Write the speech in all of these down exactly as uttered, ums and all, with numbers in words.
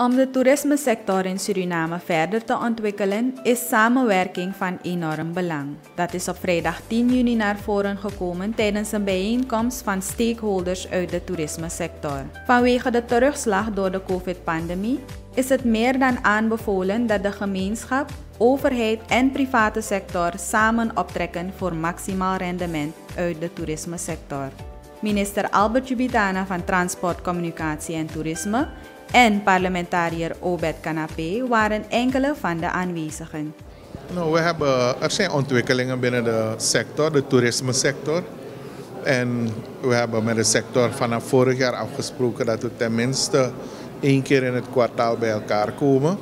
Om de toerismesector in Suriname verder te ontwikkelen is samenwerking van enorm belang. Dat is op vrijdag tien juni naar voren gekomen tijdens een bijeenkomst van stakeholders uit de toerismesector. Vanwege de terugslag door de COVID-pandemie is het meer dan aanbevolen dat de gemeenschap, overheid en private sector samen optrekken voor maximaal rendement uit de toerismesector. Minister Albert Jubitana van Transport, Communicatie en Toerisme en parlementariër Obed Canapé waren enkele van de aanwezigen. Nou, we hebben, er zijn ontwikkelingen binnen de sector, de toerismesector. En we hebben met de sector vanaf vorig jaar afgesproken dat we tenminste één keer in het kwartaal bij elkaar komen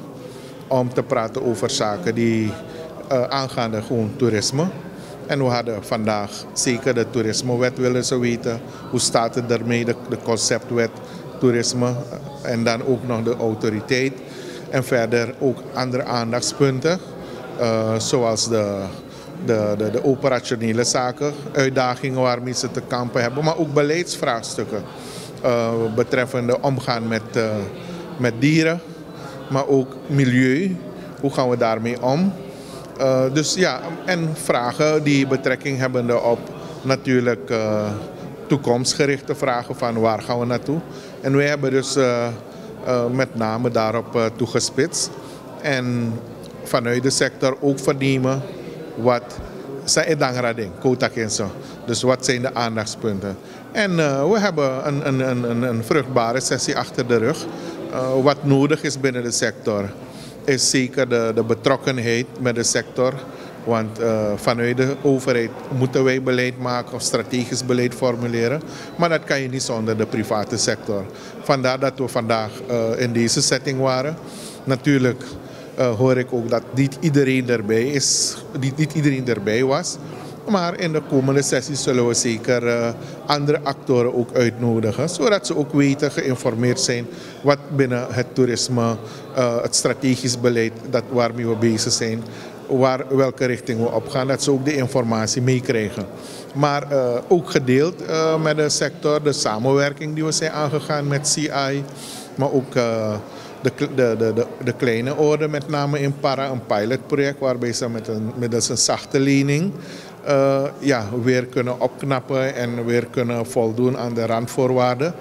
om te praten over zaken die uh, aangaande gewoon toerisme. En we hadden vandaag zeker de toerismewet willen ze weten. Hoe staat het ermee, de, de conceptwet toerisme en dan ook nog de autoriteit. En verder ook andere aandachtspunten, uh, zoals de, de, de, de operationele zaken, uitdagingen waarmee ze te kampen hebben, maar ook beleidsvraagstukken uh, betreffende omgaan met, uh, met dieren, maar ook milieu. Hoe gaan we daarmee om? Uh, dus ja, en vragen die betrekking hebben op natuurlijk uh, toekomstgerichte vragen van waar gaan we naartoe. En wij hebben dus uh, uh, met name daarop uh, toegespitst. En vanuit de sector ook vernemen wat zijn dangrading, kotakenso. Dus wat zijn de aandachtspunten. En uh, we hebben een, een, een, een vruchtbare sessie achter de rug. Uh, wat nodig is binnen de sector is zeker de, de betrokkenheid met de sector. Want uh, vanuit de overheid moeten wij beleid maken of strategisch beleid formuleren. Maar dat kan je niet zonder de private sector. Vandaar dat we vandaag uh, in deze setting waren. Natuurlijk uh, hoor ik ook dat niet iedereen erbij is, niet, niet iedereen erbij was. Maar in de komende sessies zullen we zeker uh, andere actoren ook uitnodigen. Zodat ze ook weten, geïnformeerd zijn wat binnen het toerisme, uh, het strategisch beleid dat waarmee we bezig zijn, waar, welke richting we op gaan, dat ze ook de informatie meekrijgen. Maar uh, ook gedeeld uh, met de sector, de samenwerking die we zijn aangegaan met C I, maar ook uh, de, de, de, de, de kleine orde, met name in Para, een pilotproject waarbij ze met een, middels een zachte lening uh, ja, weer kunnen opknappen en weer kunnen voldoen aan de randvoorwaarden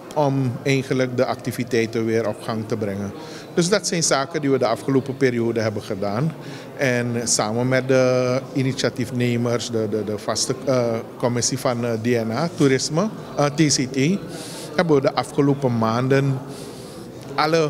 om eigenlijk de activiteiten weer op gang te brengen. Dus dat zijn zaken die we de afgelopen periode hebben gedaan. En samen met de initiatiefnemers, de, de, de vaste uh, commissie van uh, D N A, toerisme, uh, T C T, hebben we de afgelopen maanden alle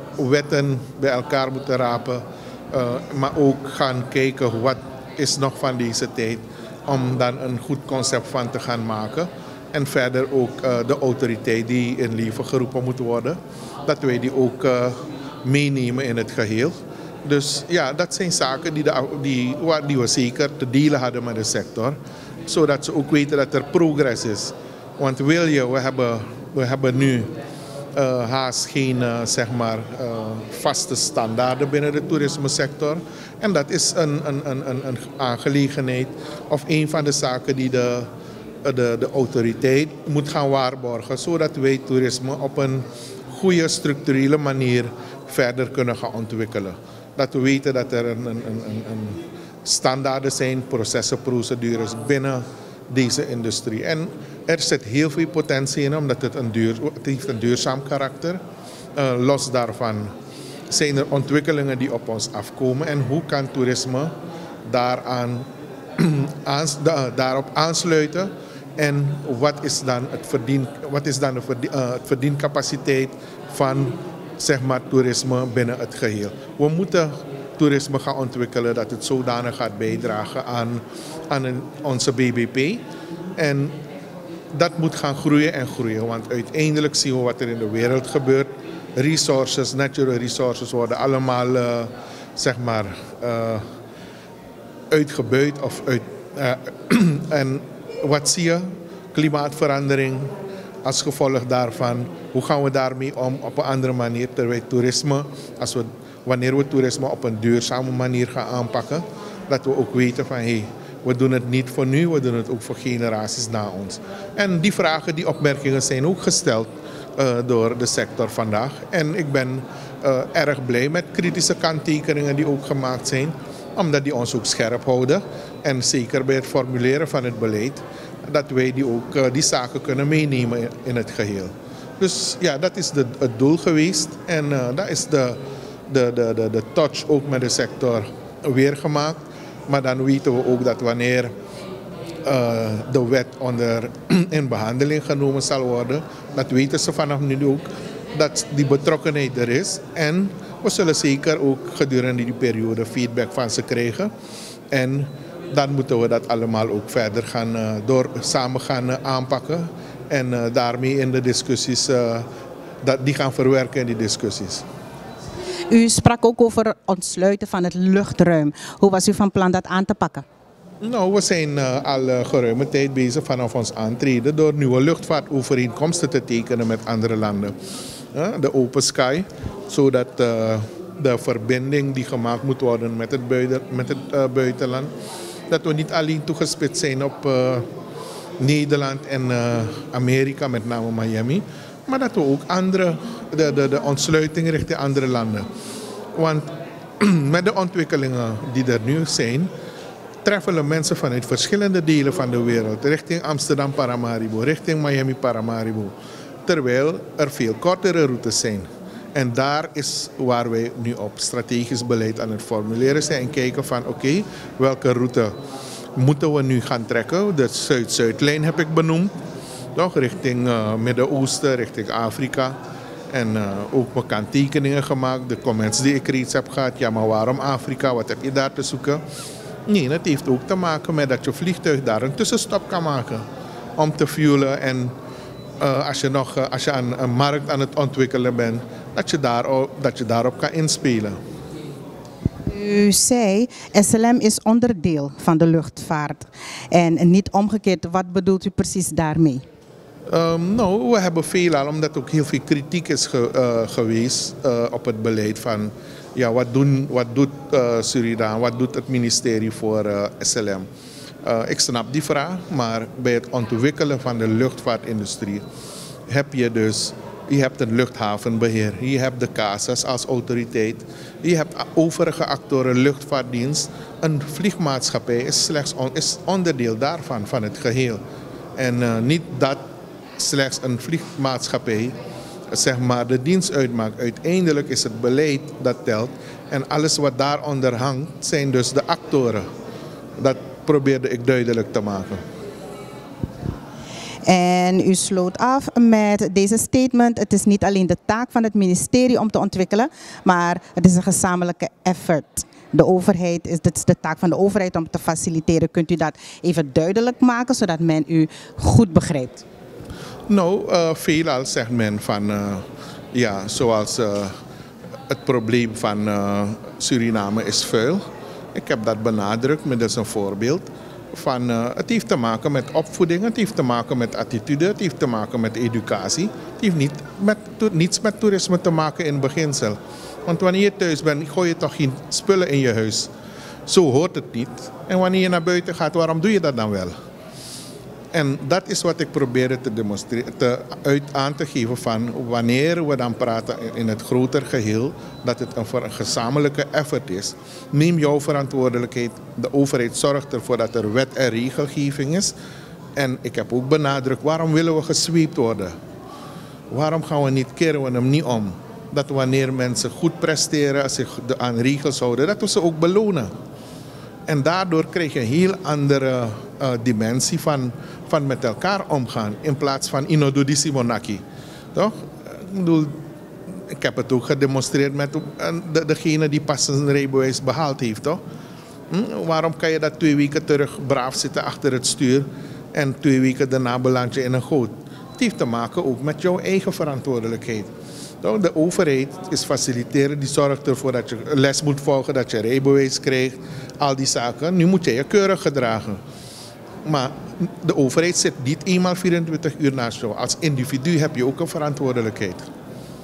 wetten bij elkaar moeten rapen. Uh, maar ook gaan kijken wat is nog van deze tijd om dan een goed concept van te gaan maken. En verder ook uh, de autoriteit die in leven geroepen moet worden, dat wij die ook uh, meenemen in het geheel. Dus ja, dat zijn zaken die, de, die, die we zeker te delen hadden met de sector. Zodat ze ook weten dat er progress is. Want wil je, we hebben, we hebben nu uh, haast geen uh, zeg maar, uh, vaste standaarden binnen de toerismesector. En dat is een, een, een, een aangelegenheid of een van de zaken die de, de, de autoriteit moet gaan waarborgen. Zodat wij toerisme op een goede structurele manier verder kunnen gaan ontwikkelen. Dat we weten dat er een, een, een, een standaarden zijn, processen, procedures binnen deze industrie. En er zit heel veel potentie in, omdat het een, duur, het heeft een duurzaam karakter. Uh, los daarvan zijn er ontwikkelingen die op ons afkomen. En hoe kan toerisme daaraan, aans, da, daarop aansluiten? En wat is dan, het verdien, wat is dan de verdien, uh, het verdiencapaciteit van zeg maar, toerisme binnen het geheel? We moeten toerisme gaan ontwikkelen dat het zodanig gaat bijdragen aan, aan een, onze B B P. En dat moet gaan groeien en groeien, want uiteindelijk zien we wat er in de wereld gebeurt. Resources, natural resources worden allemaal uh, zeg maar, uh, uitgebuit. Of uit, uh, en wat zie je? Klimaatverandering. Als gevolg daarvan, hoe gaan we daarmee om op een andere manier, terwijl toerisme, als we, wanneer we toerisme op een duurzame manier gaan aanpakken, dat we ook weten van hé, hey, we doen het niet voor nu, we doen het ook voor generaties na ons. En die vragen, die opmerkingen zijn ook gesteld uh, door de sector vandaag. En ik ben uh, erg blij met kritische kanttekeningen die ook gemaakt zijn, omdat die ons ook scherp houden. En zeker bij het formuleren van het beleid, dat wij die ook uh, die zaken kunnen meenemen in, in het geheel. Dus ja, dat is de, het doel geweest. En uh, dat is de, de, de, de, de touch ook met de sector weer gemaakt. Maar dan weten we ook dat wanneer uh, de wet onder in behandeling genomen zal worden, dat weten ze vanaf nu ook, dat die betrokkenheid er is. En we zullen zeker ook gedurende die periode feedback van ze krijgen. En dan moeten we dat allemaal ook verder gaan, uh, door, samen gaan uh, aanpakken. En uh, daarmee in de discussies, uh, dat, die gaan verwerken in die discussies. U sprak ook over ontsluiten van het luchtruim. Hoe was u van plan dat aan te pakken? Nou, we zijn uh, al uh, geruime tijd bezig vanaf ons aantreden door nieuwe luchtvaartovereenkomsten te tekenen met andere landen. Uh, de Open Sky, zodat uh, de verbinding die gemaakt moet worden met het, buiten, met het uh, buitenland, dat we niet alleen toegespitst zijn op uh, Nederland en uh, Amerika, met name Miami, maar dat we ook andere, de, de, de ontsluiting richting andere landen. Want met de ontwikkelingen die er nu zijn, treffen mensen vanuit verschillende delen van de wereld richting Amsterdam Paramaribo, richting Miami Paramaribo, terwijl er veel kortere routes zijn. En daar is waar wij nu op strategisch beleid aan het formuleren zijn en kijken van oké, okay, welke route moeten we nu gaan trekken. De Zuid-Zuidlijn heb ik benoemd, toch, richting uh, Midden-Oosten, richting Afrika. En uh, ook mijn kanttekeningen gemaakt, de comments die ik reeds heb gehad. Ja, maar waarom Afrika? Wat heb je daar te zoeken? Nee, het heeft ook te maken met dat je vliegtuig daar een tussenstop kan maken om te fuelen. En uh, als je, nog, uh, als je aan een markt aan het ontwikkelen bent, dat je, daar, dat je daarop kan inspelen. U zei, S L M is onderdeel van de luchtvaart en niet omgekeerd. Wat bedoelt u precies daarmee? Um, nou, we hebben veelal, omdat ook heel veel kritiek is ge, uh, geweest uh, op het beleid van ja, wat, doen, wat doet uh, Suriname, wat doet het ministerie voor uh, S L M. Uh, ik snap die vraag, maar bij het ontwikkelen van de luchtvaartindustrie heb je dus, je hebt een luchthavenbeheer, je hebt de C A S A als autoriteit, je hebt overige actoren, luchtvaartdienst. Een vliegmaatschappij is slechts on, is onderdeel daarvan, van het geheel. En uh, niet dat slechts een vliegmaatschappij zeg maar, de dienst uitmaakt. Uiteindelijk is het beleid dat telt. En alles wat daaronder hangt zijn dus de actoren. Dat probeerde ik duidelijk te maken. En u sloot af met deze statement. Het is niet alleen de taak van het ministerie om te ontwikkelen, maar het is een gezamenlijke effort. De overheid is, het is de taak van de overheid om te faciliteren. Kunt u dat even duidelijk maken, zodat men u goed begrijpt? Nou, uh, veelal zegt men van, uh, ja, zoals uh, het probleem van uh, Suriname is vuil. Ik heb dat benadrukt met dus een voorbeeld. Van, uh, het heeft te maken met opvoeding, het heeft te maken met attitude, het heeft te maken met educatie. Het heeft niet met, to, niets met toerisme te maken in beginsel. Want wanneer je thuis bent, gooi je toch geen spullen in je huis. Zo hoort het niet. En wanneer je naar buiten gaat, waarom doe je dat dan wel? En dat is wat ik probeerde te demonstreren, te, uit aan te geven van wanneer we dan praten in het groter geheel, dat het een, een gezamenlijke effort is. Neem jouw verantwoordelijkheid. De overheid zorgt ervoor dat er wet en regelgeving is. En ik heb ook benadrukt, waarom willen we gesweept worden? Waarom gaan we niet, keren we hem niet om? Dat wanneer mensen goed presteren, zich aan regels houden, dat we ze ook belonen. En daardoor krijg je een heel andere uh, dimensie van, van met elkaar omgaan. In plaats van inodo simonaki. Toch? Ik bedoel, ik heb het ook gedemonstreerd met de, degene die pas een rijbewijs behaald heeft. Toch? Hm? Waarom kan je dat twee weken terug braaf zitten achter het stuur en twee weken daarna beland je in een goot? Het heeft te maken ook met jouw eigen verantwoordelijkheid. De overheid is faciliteren, die zorgt ervoor dat je les moet volgen, dat je rijbewijs krijgt, al die zaken. Nu moet je je keurig gedragen. Maar de overheid zit niet eenmaal vierentwintig uur naast jou. Als individu heb je ook een verantwoordelijkheid.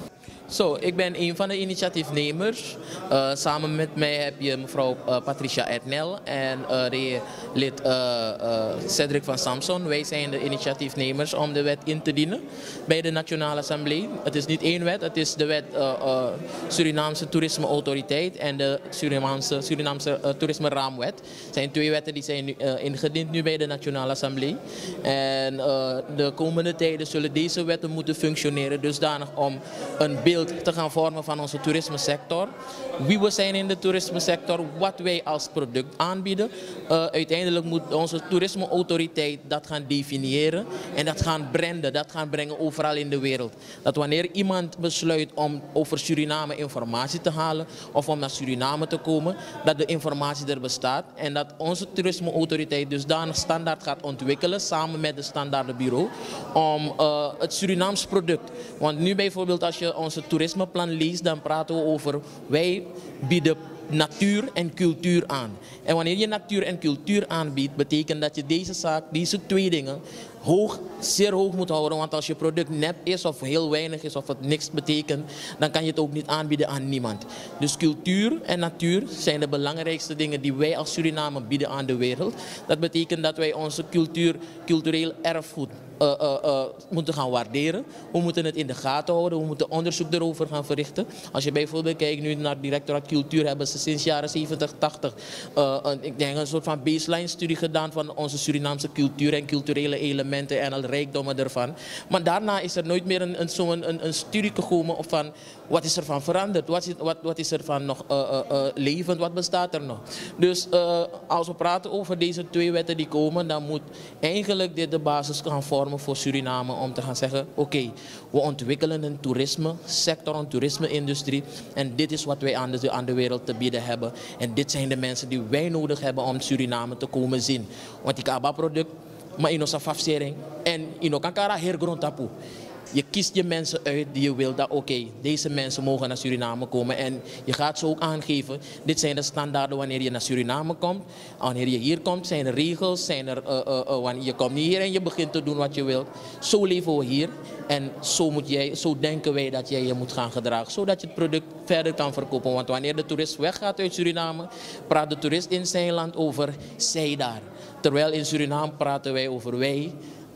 Zo, ik ben een van de initiatiefnemers. Uh, samen met mij heb je mevrouw uh, Patricia Etnel en uh, de lid uh, uh, Cedric van Samson. Wij zijn de initiatiefnemers om de wet in te dienen bij de Nationale Assemblée. Het is niet één wet, het is de wet uh, uh, Surinaamse Toerisme Autoriteit en de Surinaamse, Surinaamse uh, Toerisme Raamwet. Het zijn twee wetten die zijn uh, ingediend nu bij de Nationale Assemblée. En uh, de komende tijden zullen deze wetten moeten functioneren dusdanig om een beeld te gaan vormen van onze toerismesector. Wie we zijn in de toerismesector, wat wij als product aanbieden. Uh, uiteindelijk moet onze toerismeautoriteit dat gaan definiëren en dat gaan branden, dat gaan brengen overal in de wereld. Dat wanneer iemand besluit om over Suriname informatie te halen of om naar Suriname te komen, dat de informatie er bestaat en dat onze toerismeautoriteit dus daar een standaard gaat ontwikkelen samen met het standaardenbureau om uh, het Surinaams product. Want nu bijvoorbeeld als je onze toerismeplan leest, dan praten we over wij bieden natuur en cultuur aan. En wanneer je natuur en cultuur aanbiedt, betekent dat je deze zaak, deze twee dingen hoog, zeer hoog moet houden. Want als je product nep is of heel weinig is of het niks betekent, dan kan je het ook niet aanbieden aan niemand. Dus cultuur en natuur zijn de belangrijkste dingen die wij als Suriname bieden aan de wereld. Dat betekent dat wij onze cultuur, cultureel erfgoed Uh, uh, uh, moeten gaan waarderen. We moeten het in de gaten houden. We moeten onderzoek erover gaan verrichten. Als je bijvoorbeeld kijkt nu naar het directoraat cultuur, hebben ze sinds jaren zeventig, tachtig uh, een, ik denk een soort van baseline studie gedaan van onze Surinaamse cultuur en culturele elementen en de rijkdommen ervan. Maar daarna is er nooit meer een, een, zo een, een studie gekomen op van wat is er van veranderd, wat is, wat, wat is er van nog uh, uh, uh, levend, wat bestaat er nog. Dus uh, als we praten over deze twee wetten die komen, dan moet eigenlijk dit de basis gaan vormen voor Suriname om te gaan zeggen, oké, okay, we ontwikkelen een toerisme sector, een toerisme-industrie en dit is wat wij aan de, aan de wereld te bieden hebben. En dit zijn de mensen die wij nodig hebben om Suriname te komen zien. Want die Aba-product, maar in onze afzering en in ook een hergrond tapu. Je kiest je mensen uit die je wil dat oké, okay, deze mensen mogen naar Suriname komen en je gaat ze ook aangeven. Dit zijn de standaarden wanneer je naar Suriname komt. Wanneer je hier komt zijn er regels, zijn er, uh, uh, uh, wanneer je komt niet hier en je begint te doen wat je wilt. Zo leven we hier en zo, moet jij, zo denken wij dat jij je moet gaan gedragen, zodat je het product verder kan verkopen. Want wanneer de toerist weggaat uit Suriname, praat de toerist in zijn land over zij daar. Terwijl in Suriname praten wij over wij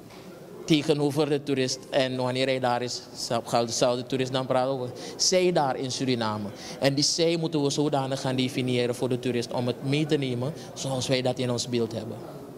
tegenover de toerist en wanneer hij daar is, zal de toerist dan praten over zij daar in Suriname. En die zij moeten we zodanig gaan definiëren voor de toerist om het mee te nemen zoals wij dat in ons beeld hebben.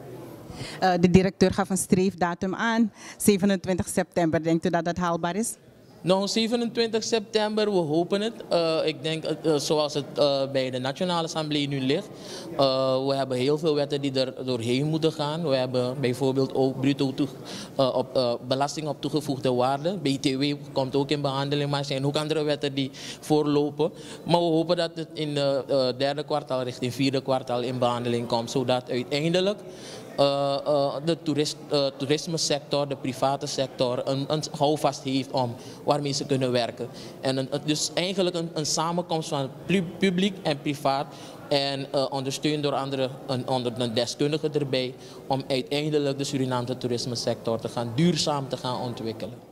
Uh, de directeur gaf een streefdatum aan, zevenentwintig september. Denkt u dat dat haalbaar is? Nou, zevenentwintig september, we hopen het. Uh, ik denk uh, zoals het uh, bij de Nationale Assemblée nu ligt. Uh, we hebben heel veel wetten die er doorheen moeten gaan. We hebben bijvoorbeeld ook bruto toe, uh, op, uh, belasting op toegevoegde waarde. B T W komt ook in behandeling, maar er zijn ook andere wetten die voorlopen. Maar we hopen dat het in het uh, derde kwartaal richting vierde kwartaal in behandeling komt. Zodat uiteindelijk Uh, uh, de toerist, uh, toerismesector, de private sector, een, een houvast heeft om waarmee ze kunnen werken. En een, dus eigenlijk een, een samenkomst van publiek en privaat en uh, ondersteund door andere, een, onder een deskundige erbij, om uiteindelijk de Surinaamse toerismesector te gaan duurzaam te gaan ontwikkelen.